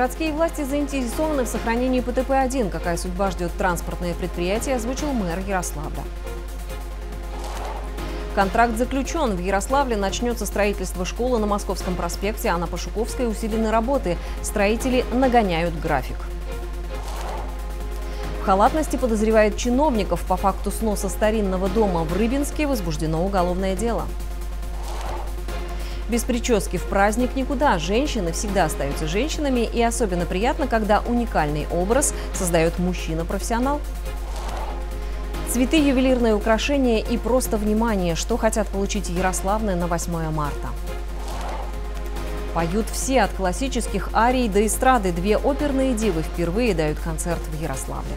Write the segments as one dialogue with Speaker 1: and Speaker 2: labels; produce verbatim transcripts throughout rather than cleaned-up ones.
Speaker 1: Городские власти заинтересованы в сохранении П Т П один. Какая судьба ждет транспортное предприятие, озвучил мэр Ярославля. Контракт заключен. В Ярославле начнется строительство школы на Московском проспекте, а на Пашуковской усилены работы. Строители нагоняют график. В халатности подозревают чиновников. По факту сноса старинного дома в Рыбинске возбуждено уголовное дело. Без прически в праздник никуда. Женщины всегда остаются женщинами, и особенно приятно, когда уникальный образ создает мужчина-профессионал. Цветы, ювелирные украшения и просто внимание, что хотят получить ярославны на восьмое марта. Поют все, от классических арий до эстрады. Две оперные дивы впервые дают концерт в Ярославле.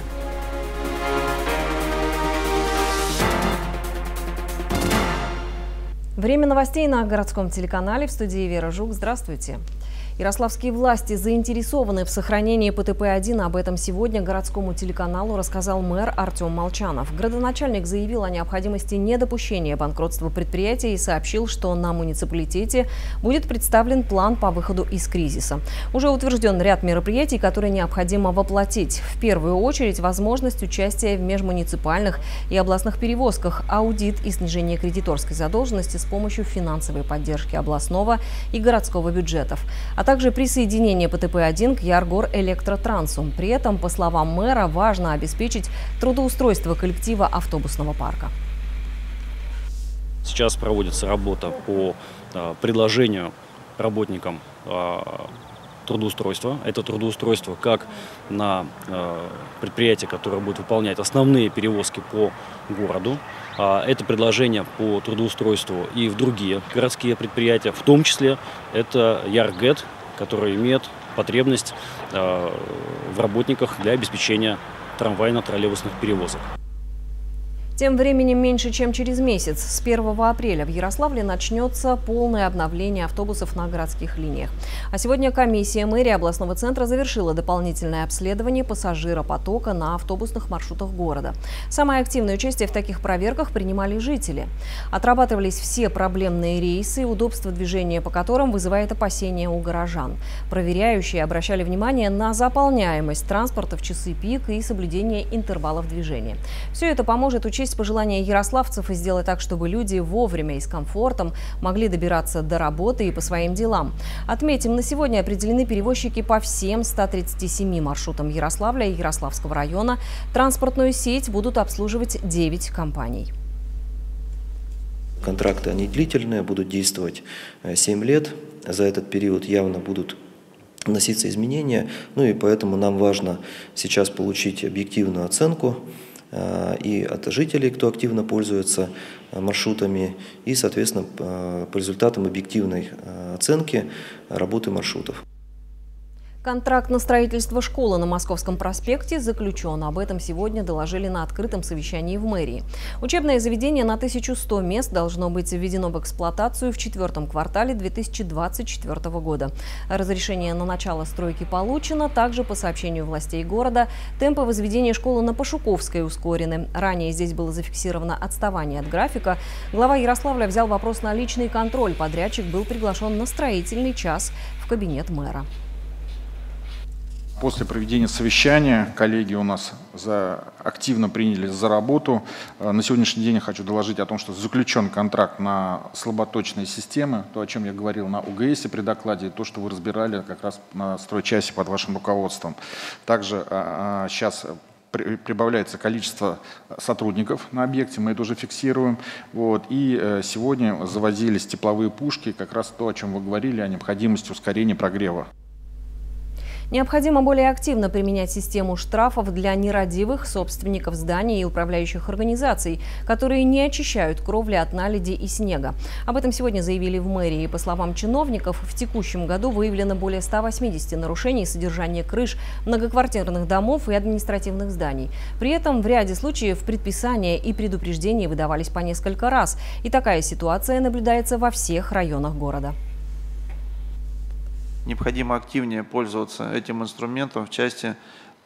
Speaker 1: Время новостей на городском телеканале. В студии Вера Жук. Здравствуйте. Ярославские власти заинтересованы в сохранении П Т П один. Об этом сегодня городскому телеканалу рассказал мэр Артем Молчанов. Градоначальник заявил о необходимости недопущения банкротства предприятия и сообщил, что на муниципалитете будет представлен план по выходу из кризиса. Уже утвержден ряд мероприятий, которые необходимо воплотить. В первую очередь возможность участия в межмуниципальных и областных перевозках, аудит и снижение кредиторской задолженности с помощью финансовой поддержки областного и городского бюджетов, а также присоединение П Т П один к Яргор-Электротрансу. При этом, по словам мэра, важно обеспечить трудоустройство коллектива автобусного парка.
Speaker 2: Сейчас проводится работа по предложению работникам трудоустройства. Это трудоустройство как на предприятие, которое будет выполнять основные перевозки по городу. Это предложение по трудоустройству и в другие городские предприятия, в том числе это Яргэт, который имеет потребность в работниках для обеспечения трамвайно-троллейбусных перевозок.
Speaker 1: Тем временем меньше чем через месяц, с первого апреля, в Ярославле начнется полное обновление автобусов на городских линиях. А сегодня комиссия мэрии областного центра завершила дополнительное обследование пассажиропотока на автобусных маршрутах города. Самое активное участие в таких проверках принимали жители. Отрабатывались все проблемные рейсы, удобство движения по которым вызывает опасения у горожан. Проверяющие обращали внимание на заполняемость транспорта в часы пик и соблюдение интервалов движения. Все это поможет учесть пожелания ярославцев и сделать так, чтобы люди вовремя и с комфортом могли добираться до работы и по своим делам. Отметим, на сегодня определены перевозчики по всем ста тридцати семи маршрутам Ярославля и Ярославского района. Транспортную сеть будут обслуживать девять компаний.
Speaker 3: Контракты, они длительные, будут действовать семь лет. За этот период явно будут вноситься изменения. Ну и поэтому нам важно сейчас получить объективную оценку и от жителей, кто активно пользуется маршрутами, и, соответственно, по результатам объективной оценки работы маршрутов.
Speaker 1: Контракт на строительство школы на Московском проспекте заключен. Об этом сегодня доложили на открытом совещании в мэрии. Учебное заведение на тысячу сто мест должно быть введено в эксплуатацию в четвертом квартале две тысячи двадцать четвёртого года. Разрешение на начало стройки получено. Также, по сообщению властей города, темпы возведения школы на Пашуковской ускорены. Ранее здесь было зафиксировано отставание от графика. Глава Ярославля взял вопрос на личный контроль. Подрядчик был приглашен на строительный час в кабинет мэра.
Speaker 4: После проведения совещания коллеги у нас за, активно принялись за работу. На сегодняшний день я хочу доложить о том, что заключен контракт на слаботочные системы, то, о чем я говорил на У Г Эсе при докладе, то, что вы разбирали как раз на стройчасе под вашим руководством. Также а, сейчас прибавляется количество сотрудников на объекте, мы это уже фиксируем. Вот. И сегодня завозились тепловые пушки, как раз то, о чем вы говорили, о необходимости ускорения прогрева.
Speaker 1: Необходимо более активно применять систему штрафов для нерадивых собственников зданий и управляющих организаций, которые не очищают кровли от наледи и снега. Об этом сегодня заявили в мэрии. По словам чиновников, в текущем году выявлено более ста восьмидесяти нарушений содержания крыш многоквартирных домов и административных зданий. При этом в ряде случаев предписания и предупреждения выдавались по несколько раз. И такая ситуация наблюдается во всех районах города.
Speaker 5: Необходимо активнее пользоваться этим инструментом в части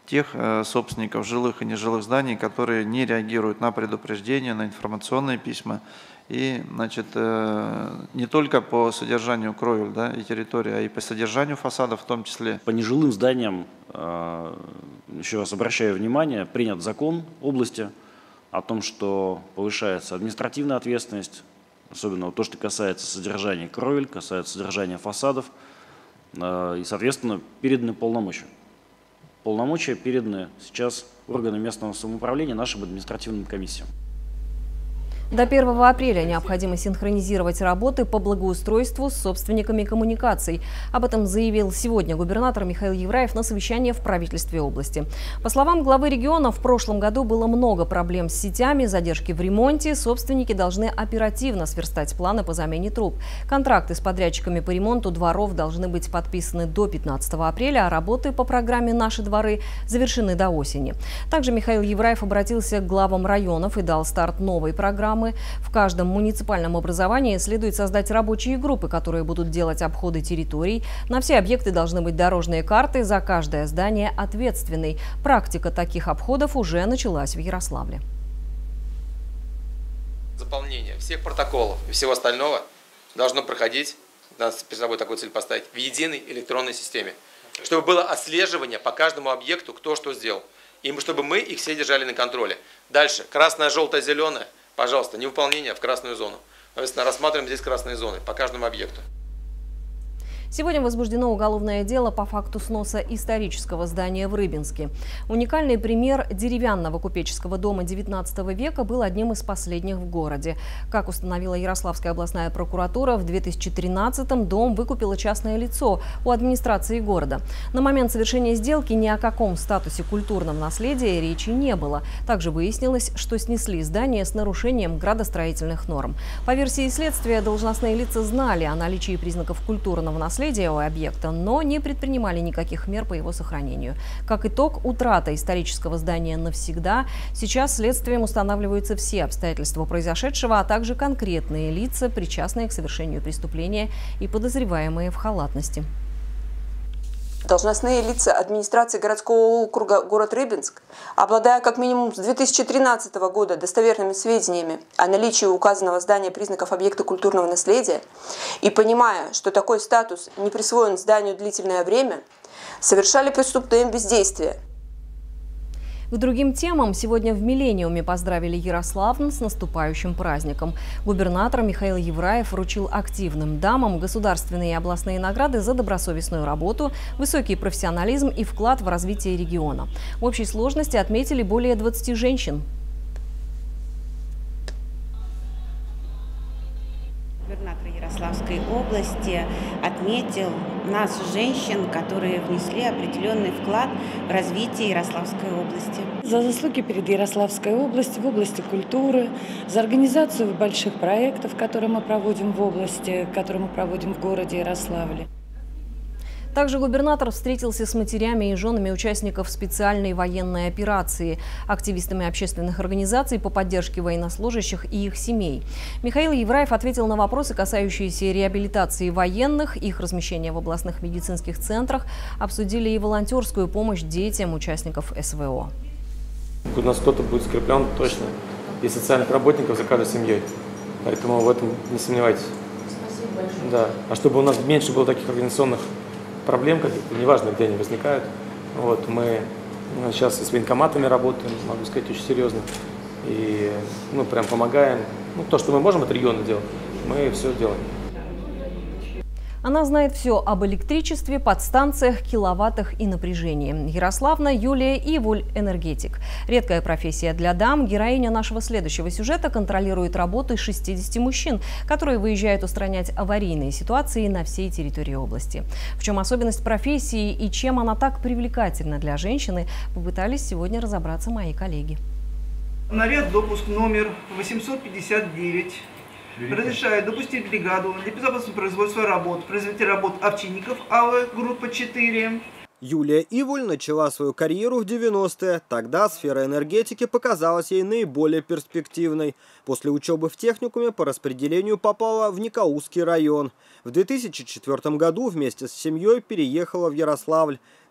Speaker 5: тех собственников жилых и нежилых зданий, которые не реагируют на предупреждения, на информационные письма. И, значит, не только по содержанию кровель, да, и территории, а и по содержанию фасадов в том числе.
Speaker 2: По нежилым зданиям, еще раз обращаю внимание, принят закон области о том, что повышается административная ответственность, особенно то, что касается содержания кровель, касается содержания фасадов, и, соответственно, переданы полномочия. Полномочия переданы сейчас органам местного самоуправления нашим административным комиссиям.
Speaker 1: До первого апреля необходимо синхронизировать работы по благоустройству с собственниками коммуникаций. Об этом заявил сегодня губернатор Михаил Евраев на совещании в правительстве области. По словам главы региона, в прошлом году было много проблем с сетями, задержки в ремонте. Собственники должны оперативно сверстать планы по замене труб. Контракты с подрядчиками по ремонту дворов должны быть подписаны до пятнадцатого апреля, а работы по программе «Наши дворы» завершены до осени. Также Михаил Евраев обратился к главам районов и дал старт новой программы. В каждом муниципальном образовании следует создать рабочие группы, которые будут делать обходы территорий. На все объекты должны быть дорожные карты, за каждое здание ответственный. Практика таких обходов уже началась в Ярославле.
Speaker 6: Заполнение всех протоколов и всего остального должно проходить, надо перед собой такую цель поставить, в единой электронной системе. Чтобы было отслеживание по каждому объекту, кто что сделал. И чтобы мы их все держали на контроле. Дальше, красное, желтое, зеленое. Пожалуйста, невыполнение в красную зону. Соответственно, рассматриваем здесь красные зоны по каждому объекту.
Speaker 1: Сегодня возбуждено уголовное дело по факту сноса исторического здания в Рыбинске. Уникальный пример деревянного купеческого дома девятнадцатого века был одним из последних в городе. Как установила Ярославская областная прокуратура, в две тысячи тринадцатом дом выкупило частное лицо у администрации города. На момент совершения сделки ни о каком статусе культурного наследия речи не было. Также выяснилось, что снесли здание с нарушением градостроительных норм. По версии следствия, должностные лица знали о наличии признаков культурного наследия у объекта, но не предпринимали никаких мер по его сохранению. Как итог, утрата исторического здания навсегда. Сейчас следствием устанавливаются все обстоятельства произошедшего, а также конкретные лица, причастные к совершению преступления и подозреваемые в халатности.
Speaker 7: Должностные лица администрации городского округа город Рыбинск, обладая как минимум с две тысячи тринадцатого года достоверными сведениями о наличии указанного здания признаков объекта культурного наследия и понимая, что такой статус не присвоен зданию длительное время, совершали преступное бездействие.
Speaker 1: К другим темам сегодня в «Миллениуме» поздравили Ярославн с наступающим праздником. Губернатор Михаил Евраев вручил активным дамам государственные и областные награды за добросовестную работу, высокий профессионализм и вклад в развитие региона. В общей сложности отметили более двадцати женщин.
Speaker 8: Губернатор Ярославской области отметил нас, женщин, которые внесли определенный вклад в развитие Ярославской области.
Speaker 9: За заслуги перед Ярославской областью в области культуры, за организацию больших проектов, которые мы проводим в области, которые мы проводим в городе Ярославле.
Speaker 1: Также губернатор встретился с матерями и женами участников специальной военной операции, активистами общественных организаций по поддержке военнослужащих и их семей. Михаил Евраев ответил на вопросы, касающиеся реабилитации военных, их размещения в областных медицинских центрах, обсудили и волонтерскую помощь детям участников СВО.
Speaker 10: У нас кто-то будет скреплен точно, и социальных работников за каждой семьей, поэтому в этом не сомневайтесь. Спасибо большое. Да. А чтобы у нас меньше было таких организационных проблем каких-то, неважно, где они возникают. Вот, мы сейчас и с военкоматами работаем, могу сказать, очень серьезно. И ну, прям помогаем. Ну, то, что мы можем от региона делать, мы все делаем.
Speaker 1: Она знает все об электричестве, подстанциях, киловаттах и напряжении. Ярославна Юлия Ивуль – энергетик. Редкая профессия для дам. Героиня нашего следующего сюжета контролирует работы шестидесяти мужчин, которые выезжают устранять аварийные ситуации на всей территории области. В чем особенность профессии и чем она так привлекательна для женщины, попытались сегодня разобраться мои коллеги.
Speaker 11: Наряд допуск номер восемьсот пятьдесят девять. Разрешает допустить бригаду для безопасного производства работ, производитель работ Овчинников АВ, группа четыре.
Speaker 12: Юлия Ивуль начала свою карьеру в девяностые. Тогда сфера энергетики показалась ей наиболее перспективной. После учебы в техникуме по распределению попала в Никаузский район. В две тысячи четвёртом году вместе с семьей переехала в Ярославль.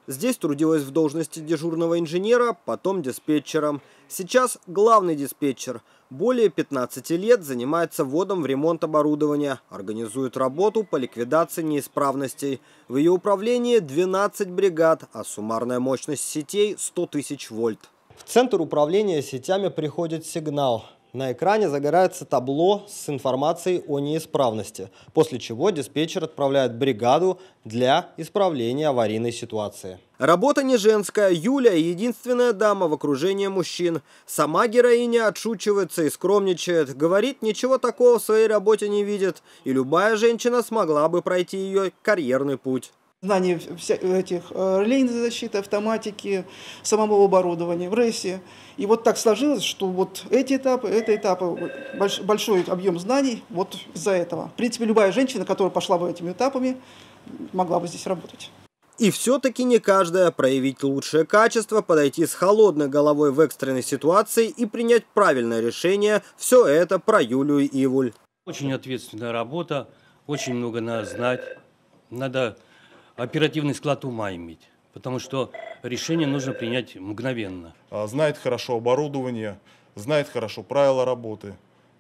Speaker 12: Здесь трудилась в должности дежурного инженера, потом диспетчером. Сейчас главный диспетчер. Более пятнадцати лет занимается вводом в ремонт оборудования, организует работу по ликвидации неисправностей. В ее управлении двенадцать бригад, а суммарная мощность сетей сто тысяч вольт. В центр управления сетями приходит сигнал. На экране загорается табло с информацией о неисправности, после чего диспетчер отправляет бригаду для исправления аварийной ситуации. Работа не женская. Юля – единственная дама в окружении мужчин. Сама героиня отшучивается и скромничает. Говорит, ничего такого в своей работе не видит. И любая женщина смогла бы пройти ее карьерный путь.
Speaker 11: Знание этих релейной защиты, автоматики, самого оборудования в РЭСе. И вот так сложилось, что вот эти этапы, это этапы, большой объем знаний вот из-за этого. В принципе, любая женщина, которая пошла бы этими этапами, могла бы здесь работать.
Speaker 12: И все-таки не каждая. Проявить лучшее качество, подойти с холодной головой в экстренной ситуации и принять правильное решение – все это про Юлию Ивуль.
Speaker 13: Очень ответственная работа, очень много надо знать, надо оперативный склад ума иметь, потому что решение нужно принять мгновенно.
Speaker 14: Знает хорошо оборудование, знает хорошо правила работы.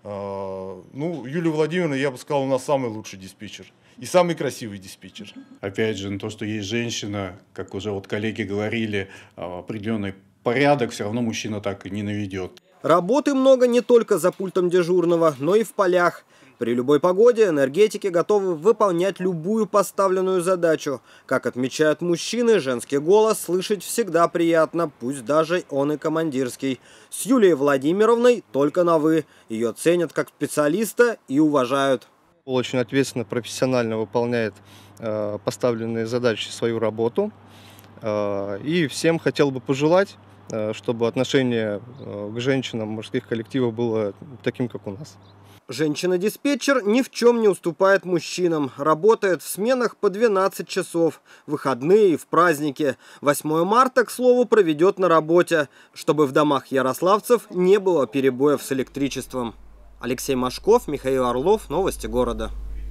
Speaker 14: Ну, Юлия Владимировна, я бы сказал, у нас самый лучший диспетчер и самый красивый диспетчер.
Speaker 15: Опять же, то, что есть женщина, как уже вот коллеги говорили, определенный порядок все равно мужчина так и не наведет.
Speaker 12: Работы много не только за пультом дежурного, но и в полях. При любой погоде энергетики готовы выполнять любую поставленную задачу. Как отмечают мужчины, женский голос слышать всегда приятно, пусть даже он и командирский. С Юлией Владимировной только на «вы». Ее ценят как специалиста и уважают.
Speaker 16: Очень ответственно, профессионально выполняет э, поставленные задачи, свою работу. Э, и всем хотел бы пожелать, э, чтобы отношение э, к женщинам мужских коллективов было таким, как у нас.
Speaker 12: Женщина-диспетчер ни в чем не уступает мужчинам. Работает в сменах по двенадцать часов. В выходные и в праздники. восьмое марта, к слову, проведет на работе, чтобы в домах ярославцев не было перебоев с электричеством. Алексей Машков, Михаил Орлов. Новости города.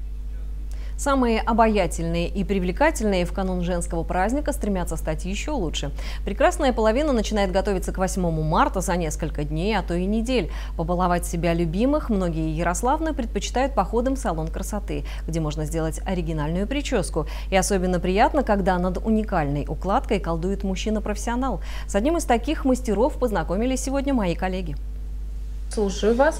Speaker 1: Самые обаятельные и привлекательные в канун женского праздника стремятся стать еще лучше. Прекрасная половина начинает готовиться к восьмому марта за несколько дней, а то и недель. Побаловать себя любимых многие ярославны предпочитают походом в салон красоты, где можно сделать оригинальную прическу. И особенно приятно, когда над уникальной укладкой колдует мужчина-профессионал. С одним из таких мастеров познакомились сегодня мои коллеги.
Speaker 17: Слушаю вас.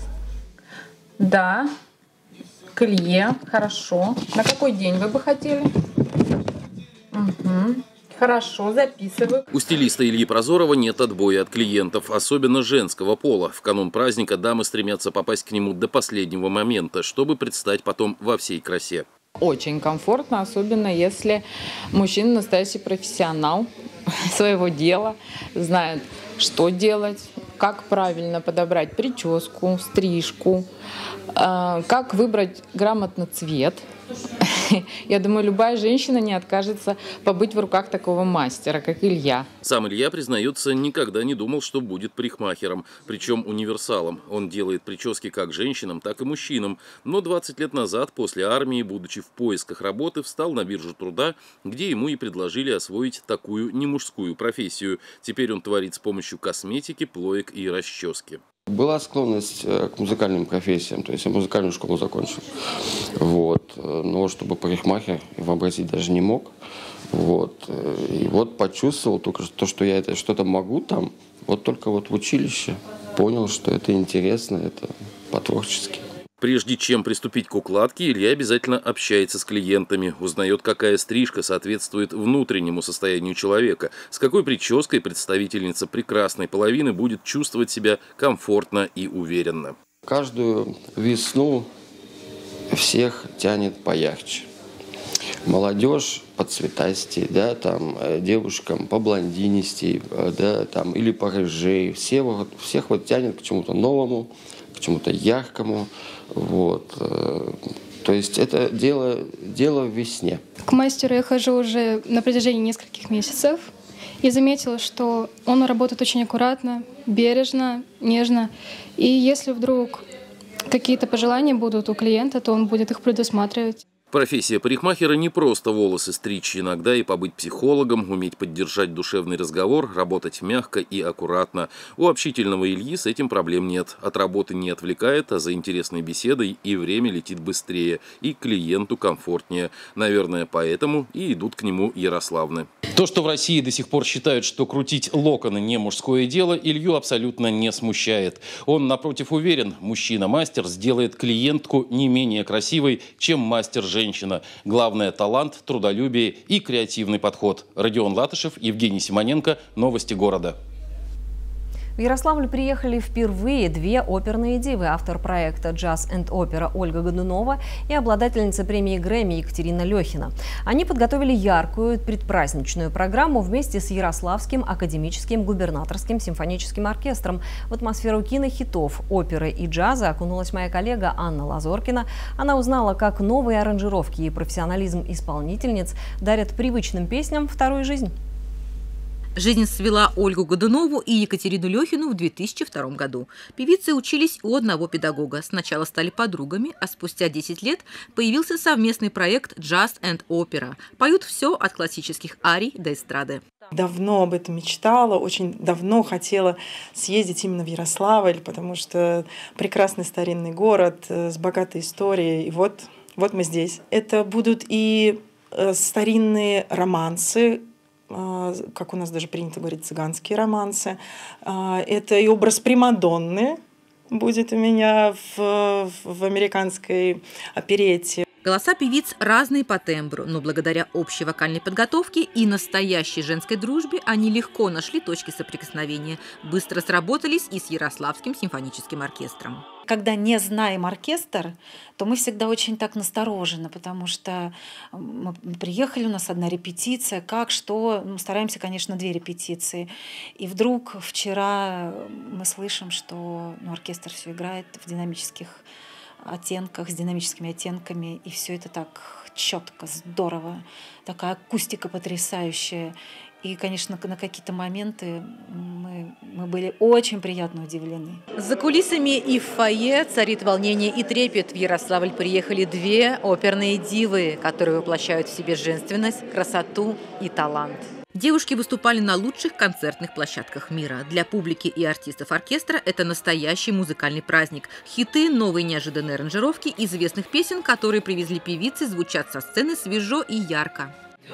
Speaker 17: Да. Колье, хорошо. На какой день вы бы хотели? Угу. Хорошо, записываю.
Speaker 18: У стилиста Ильи Прозорова нет отбоя от клиентов, особенно женского пола. В канун праздника дамы стремятся попасть к нему до последнего момента, чтобы предстать потом во всей красе.
Speaker 17: Очень комфортно, особенно если мужчина настоящий профессионал своего дела, знает, что делать, как правильно подобрать прическу, стрижку, как выбрать грамотно цвет. Я думаю, любая женщина не откажется побыть в руках такого мастера, как Илья.
Speaker 18: Сам Илья, признается, никогда не думал, что будет парикмахером, причем универсалом. Он делает прически как женщинам, так и мужчинам. Но двадцать лет назад, после армии, будучи в поисках работы, встал на биржу труда, где ему и предложили освоить такую немужскую профессию. Теперь он творит с помощью косметики, плоек и расчески.
Speaker 19: Была склонность к музыкальным профессиям, то есть я музыкальную школу закончил. Вот. Но чтобы парикмахер вообразить даже не мог. Вот. И вот почувствовал только то, что я это что-то могу там, вот только вот в училище понял, что это интересно, это по-творчески.
Speaker 18: Прежде чем приступить к укладке, Илья обязательно общается с клиентами, узнает, какая стрижка соответствует внутреннему состоянию человека, с какой прической представительница прекрасной половины будет чувствовать себя комфортно и уверенно.
Speaker 19: Каждую весну всех тянет поярче. Молодежь по цветастей, да, там, девушкам по блондинистей, да, там, или по рыжей. Все, вот, всех вот тянет к чему-то новому, к чему-то яркому. Вот. То есть это дело, дело в весне.
Speaker 20: К мастеру я хожу уже на протяжении нескольких месяцев и заметила, что он работает очень аккуратно, бережно, нежно. И если вдруг какие-то пожелания будут у клиента, то он будет их предусматривать.
Speaker 18: Профессия парикмахера не просто волосы стричь, иногда и побыть психологом, уметь поддержать душевный разговор, работать мягко и аккуратно. У общительного Ильи с этим проблем нет. От работы не отвлекает, а за интересной беседой и время летит быстрее, и клиенту комфортнее. Наверное, поэтому и идут к нему ярославны. То, что в России до сих пор считают, что крутить локоны не мужское дело, Илью абсолютно не смущает. Он, напротив, уверен, мужчина-мастер сделает клиентку не менее красивой, чем мастер-женщина. Женщина. Главное – талант, трудолюбие и креативный подход. Родион Латышев, Евгений Симоненко. Новости города.
Speaker 1: В Ярославль приехали впервые две оперные дивы. Автор проекта «Джаз энд опера» Ольга Годунова и обладательница премии Грэмми Екатерина Лехина. Они подготовили яркую предпраздничную программу вместе с Ярославским академическим губернаторским симфоническим оркестром. В атмосферу кинохитов, оперы и джаза окунулась моя коллега Анна Лазоркина. Она узнала, как новые аранжировки и профессионализм исполнительниц дарят привычным песням вторую жизнь.
Speaker 21: Жизнь свела Ольгу Годунову и Екатерину Лехину в две тысячи втором году. Певицы учились у одного педагога. Сначала стали подругами, а спустя десять лет появился совместный проект «Джаз энд опера». Поют все от классических арий до эстрады.
Speaker 22: Давно об этом мечтала, очень давно хотела съездить именно в Ярославль, потому что прекрасный старинный город с богатой историей. И вот, вот мы здесь. Это будут и старинные романсы, как у нас даже принято говорить, цыганские романсы. Это и образ примадонны будет у меня в, в американской оперете.
Speaker 21: Голоса певиц разные по тембру, но благодаря общей вокальной подготовке и настоящей женской дружбе они легко нашли точки соприкосновения, быстро сработались и с Ярославским симфоническим оркестром.
Speaker 23: Когда не знаем оркестр, то мы всегда очень так насторожены, потому что мы приехали, у нас одна репетиция, как, что, мы стараемся, конечно, две репетиции. И вдруг вчера мы слышим, что ну, оркестр все играет в динамических оттенках, с динамическими оттенками, и все это так четко, здорово, такая акустика потрясающая. И, конечно, на какие-то моменты мы, мы были очень приятно удивлены.
Speaker 21: За кулисами и в фойе царит волнение и трепет. В Ярославль приехали две оперные дивы, которые воплощают в себе женственность, красоту и талант. Девушки выступали на лучших концертных площадках мира. Для публики и артистов оркестра это настоящий музыкальный праздник. Хиты, новые неожиданные аранжировки известных песен, которые привезли певицы, звучат со сцены свежо и ярко.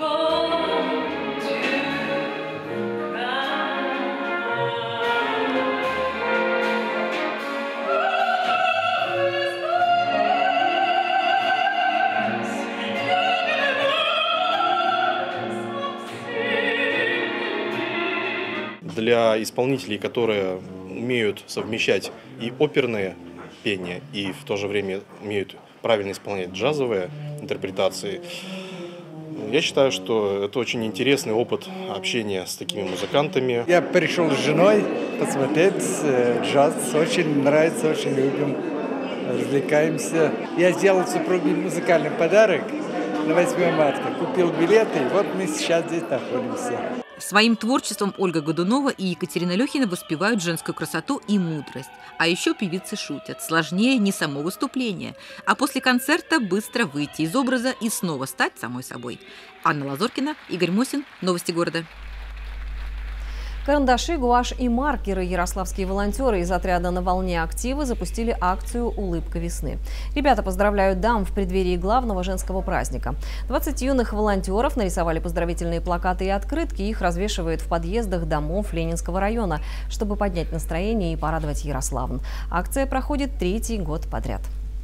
Speaker 24: Для исполнителей, которые умеют совмещать и оперное пение, и в то же время умеют правильно исполнять джазовые интерпретации, я считаю, что это очень интересный опыт общения с такими музыкантами.
Speaker 25: Я пришел с женой посмотреть джаз, очень нравится, очень любим, развлекаемся. Я сделал супруге музыкальный подарок на восьмое марта, купил билеты, и вот мы сейчас здесь находимся.
Speaker 21: Своим творчеством Ольга Годунова и Екатерина Лехина воспевают женскую красоту и мудрость. А еще певицы шутят. Сложнее не само выступление, а после концерта быстро выйти из образа и снова стать самой собой. Анна Лазоркина, Игорь Мосин. Новости города.
Speaker 1: Карандаши, гуашь и маркеры. Ярославские волонтеры из отряда «На волне актива» запустили акцию «Улыбка весны». Ребята поздравляют дам в преддверии главного женского праздника. двадцать юных волонтеров нарисовали поздравительные плакаты и открытки. Их развешивают в подъездах домов Ленинского района, чтобы поднять настроение и порадовать ярославн. Акция проходит третий год подряд.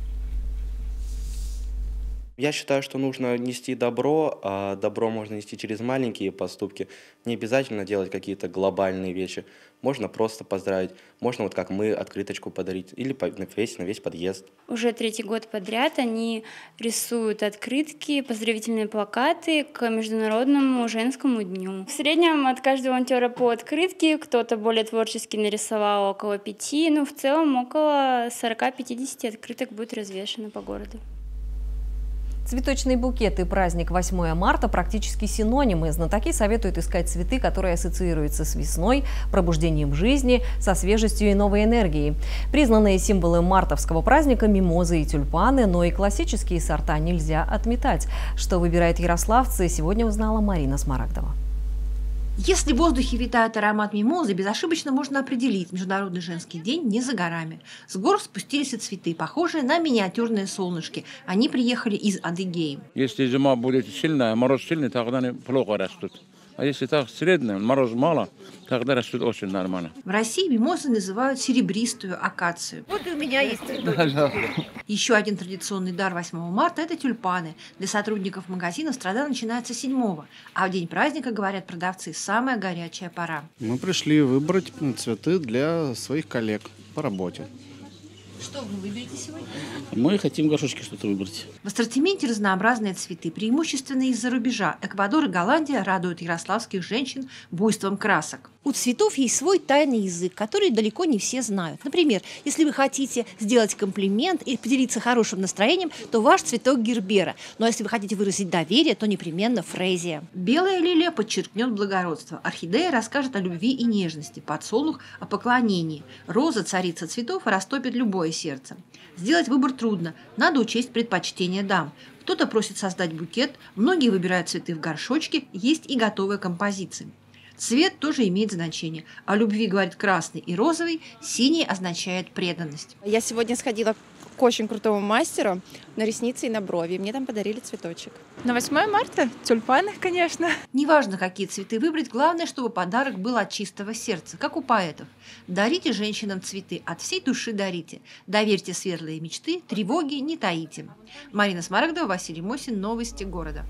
Speaker 26: Я считаю, что нужно нести добро, а добро можно нести через маленькие поступки. Не обязательно делать какие-то глобальные вещи. Можно просто поздравить, можно вот как мы открыточку подарить или повесить на весь подъезд.
Speaker 27: Уже третий год подряд они рисуют открытки, поздравительные плакаты к Международному женскому дню. В среднем от каждого волонтера по открытке, кто-то более творчески нарисовал около пяти, но в целом около сорока-пятидесяти открыток будет развешено по городу.
Speaker 1: Цветочный букет и праздник восьмое марта практически синонимы. Знатоки советуют искать цветы, которые ассоциируются с весной, пробуждением жизни, со свежестью и новой энергией. Признанные символы мартовского праздника – мимозы и тюльпаны, но и классические сорта нельзя отметать. Что выбирают ярославцы, сегодня узнала Марина Смарагдова.
Speaker 2: Если в воздухе витает аромат мимозы, безошибочно можно определить, Международный женский день не за горами. С гор спустились и цветы, похожие на миниатюрные солнышки. Они приехали из Адыгеи.
Speaker 3: Если зима будет сильная, мороз сильный, тогда они плохо растут. А если так средняя, мороз мало, тогда растут очень нормально.
Speaker 2: В России мимозы называют серебристую акацию. Вот и у меня есть цветочек. Еще один традиционный дар восьмого марта – это тюльпаны. Для сотрудников магазинов страда начинается седьмого, а в день праздника, говорят продавцы, самая горячая пора.
Speaker 4: Мы пришли выбрать цветы для своих коллег по работе.
Speaker 2: Что вы выберете сегодня?
Speaker 3: Мы хотим горшочки что-то выбрать.
Speaker 2: В ассортименте разнообразные цветы, преимущественно из-за рубежа. Эквадор и Голландия радуют ярославских женщин буйством красок.
Speaker 5: У цветов есть свой тайный язык, который далеко не все знают. Например, если вы хотите сделать комплимент или поделиться хорошим настроением, то ваш цветок гербера. Но если вы хотите выразить доверие, то непременно фрезия.
Speaker 2: Белая лилия подчеркнет благородство. Орхидея расскажет о любви и нежности. Подсолнух – о поклонении. Роза – царица цветов и растопит любое сердце. Сделать выбор трудно. Надо учесть предпочтения дам. Кто-то просит создать букет, многие выбирают цветы в горшочке, есть и готовые композиции. Цвет тоже имеет значение. О любви говорит красный и розовый, синий означает преданность.
Speaker 6: Я сегодня сходила к очень крутому мастеру на ресницы и на брови. Мне там подарили цветочек.
Speaker 7: На восьмое марта тюльпаны, конечно.
Speaker 2: Неважно, какие цветы выбрать, главное, чтобы подарок был от чистого сердца, как у поэтов. Дарите женщинам цветы, от всей души дарите. Доверьте светлые мечты, тревоги не таите. Марина Смарагдова, Василий Мосин, новости города.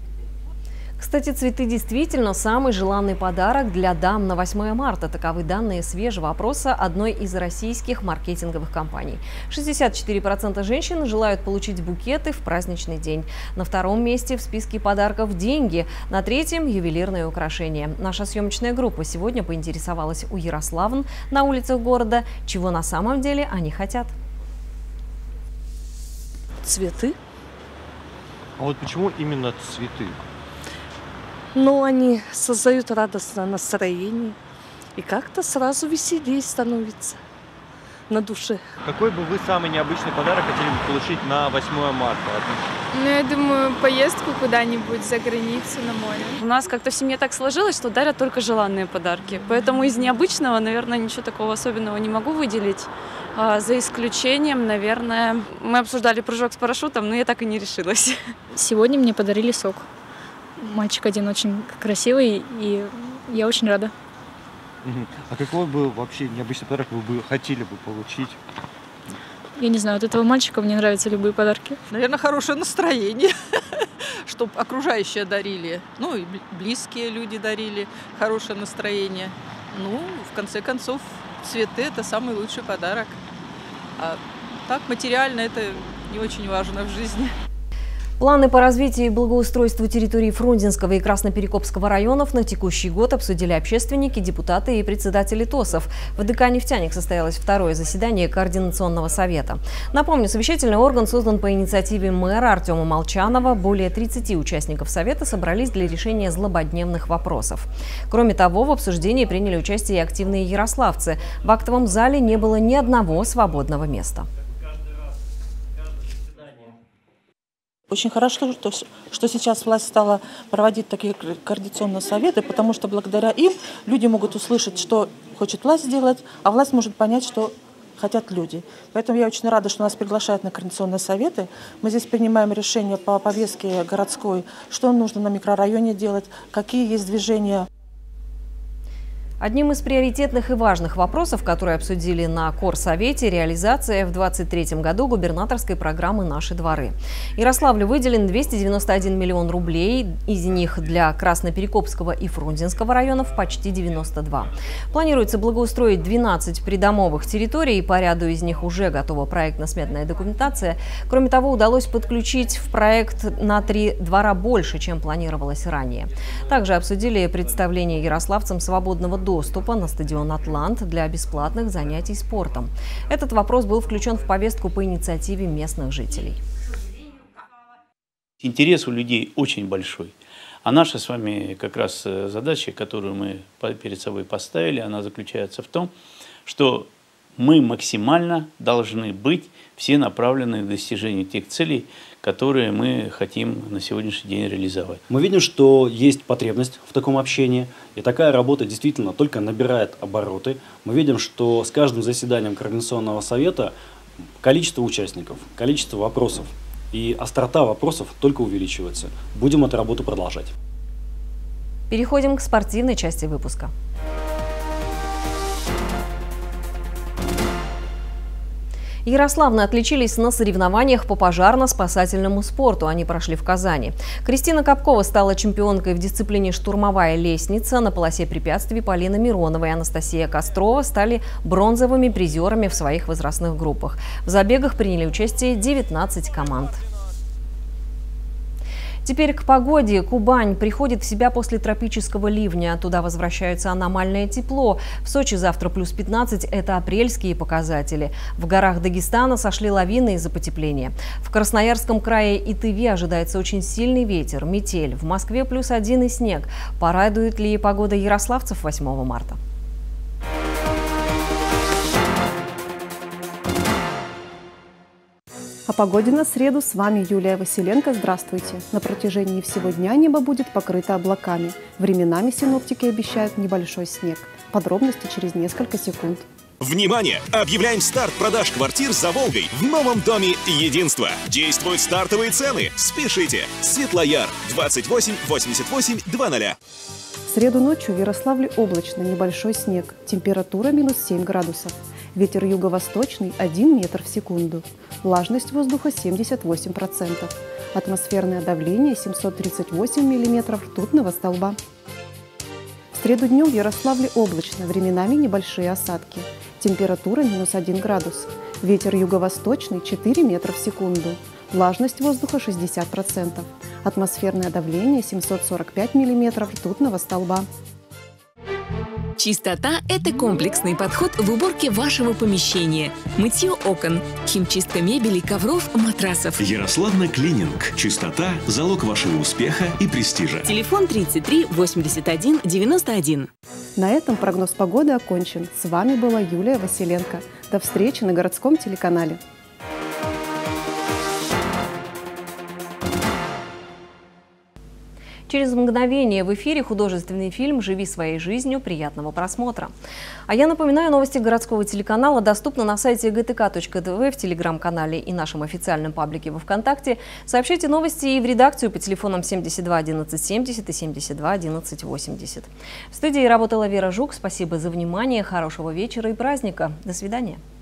Speaker 1: Кстати, цветы действительно самый желанный подарок для дам на восьмое марта. Таковы данные свежего опроса одной из российских маркетинговых компаний. шестьдесят четыре процента женщин желают получить букеты в праздничный день. На втором месте в списке подарков деньги. На третьем – ювелирные украшения. Наша съемочная группа сегодня поинтересовалась у ярославн на улицах города, чего на самом деле они хотят.
Speaker 8: Цветы.
Speaker 28: А вот почему именно цветы?
Speaker 8: Но они создают радостное настроение, и как-то сразу веселее становится на душе.
Speaker 28: Какой бы вы самый необычный подарок хотели бы получить на восьмое марта?
Speaker 7: Ну, я думаю, поездку куда-нибудь за границу на море.
Speaker 29: У нас как-то в семье так сложилось, что дарят только желанные подарки. Поэтому из необычного, наверное, ничего такого особенного не могу выделить. А, за исключением, наверное, мы обсуждали прыжок с парашютом, но я так и не решилась.
Speaker 20: Сегодня мне подарили сок. Мальчик один очень красивый, и я очень рада.
Speaker 28: А какой бы вообще необычный подарок вы бы хотели бы получить?
Speaker 20: Я не знаю, от этого мальчика мне нравятся любые подарки.
Speaker 30: Наверное, хорошее настроение, чтобы окружающие дарили, ну и близкие люди дарили хорошее настроение. Ну, в конце концов, цветы – это самый лучший подарок. А так, материально это не очень важно в жизни.
Speaker 1: Планы по развитию и благоустройству территории Фрунзенского и Красноперекопского районов на текущий год обсудили общественники, депутаты и председатели ТОСов. В ДК «Нефтяник» состоялось второе заседание Координационного совета. Напомню, совещательный орган создан по инициативе мэра Артема Молчанова. Более тридцати участников совета собрались для решения злободневных вопросов. Кроме того, в обсуждении приняли участие и активные ярославцы. В актовом зале не было ни одного свободного места.
Speaker 31: Очень хорошо, что, что сейчас власть стала проводить такие координационные советы, потому что благодаря им люди могут услышать, что хочет власть сделать, а власть может понять, что хотят люди. Поэтому я очень рада, что нас приглашают на координационные советы. Мы здесь принимаем решения по повестке городской, что нужно на микрорайоне делать, какие есть движения.
Speaker 1: Одним из приоритетных и важных вопросов, которые обсудили на Корсовете, реализация в две тысячи двадцать третьем году губернаторской программы «Наши дворы». Ярославлю выделен двести девяносто один миллион рублей, из них для Красноперекопского и Фрунзенского районов почти девяносто два. Планируется благоустроить двенадцать придомовых территорий, по ряду из них уже готова проектно-сметная документация. Кроме того, удалось подключить в проект на три двора больше, чем планировалось ранее. Также обсудили представление ярославцам свободного доступа доступа на стадион «Атлант» для бесплатных занятий спортом. Этот вопрос был включен в повестку по инициативе местных жителей.
Speaker 9: Интерес у людей очень большой. А наша с вами как раз задача, которую мы перед собой поставили, она заключается в том, что мы максимально должны быть все направлены к достижению тех целей, которые мы хотим на сегодняшний день реализовать.
Speaker 10: Мы видим, что есть потребность в таком общении, и такая работа действительно только набирает обороты. Мы видим, что с каждым заседанием Координационного совета количество участников, количество вопросов и острота вопросов только увеличивается. Будем эту работу продолжать.
Speaker 1: Переходим к спортивной части выпуска. Ярославны отличились на соревнованиях по пожарно-спасательному спорту. Они прошли в Казани. Кристина Капкова стала чемпионкой в дисциплине «Штурмовая лестница». На полосе препятствий Полина Миронова и Анастасия Кострова стали бронзовыми призерами в своих возрастных группах. В забегах приняли участие девятнадцать команд. Теперь к погоде. Кубань приходит в себя после тропического ливня. Туда возвращается аномальное тепло. В Сочи завтра плюс пятнадцать. Это апрельские показатели. В горах Дагестана сошли лавины из-за потепления. В Красноярском крае и Тыве ожидается очень сильный ветер, метель. В Москве плюс один и снег. Порадует ли погода ярославцев восьмого марта?
Speaker 11: О погоде на среду с вами Юлия Василенко. Здравствуйте. На протяжении всего дня небо будет покрыто облаками. Временами синоптики обещают небольшой снег. Подробности через несколько секунд.
Speaker 12: Внимание! Объявляем старт продаж квартир за Волгой в новом доме «Единство». Действуют стартовые цены. Спешите! Светлояр, двадцать восемь восемьдесят восемь двадцать.
Speaker 11: В среду ночью в Ярославле облачно, небольшой снег. Температура минус семь градусов. Ветер юго-восточный один метр в секунду. Влажность воздуха семьдесят восемь процентов. Атмосферное давление семьсот тридцать восемь миллиметров ртутного столба. В среду днем в Ярославле облачно, временами небольшие осадки. Температура минус один градус. Ветер юго-восточный четыре метра в секунду. Влажность воздуха шестьдесят процентов. Атмосферное давление семьсот сорок пять миллиметров ртутного столба.
Speaker 13: Чистота – это комплексный подход в уборке вашего помещения. Мытье окон, химчистка мебели, ковров, матрасов.
Speaker 12: Ярославна Клининг. Чистота – залог вашего успеха и престижа.
Speaker 13: Телефон тридцать три восемьдесят один девяносто один.
Speaker 11: На этом прогноз погоды окончен. С вами была Юлия Василенко. До встречи на городском телеканале.
Speaker 1: Через мгновение в эфире художественный фильм «Живи своей жизнью». Приятного просмотра. А я напоминаю, новости городского телеканала доступны на сайте гэ тэ ка точка тэ вэ, в телеграм-канале и нашем официальном паблике во ВКонтакте. Сообщайте новости и в редакцию по телефонам семьдесят два одиннадцать семьдесят и семьдесят два одиннадцать восемьдесят. В студии работала Вера Жук. Спасибо за внимание, хорошего вечера и праздника. До свидания.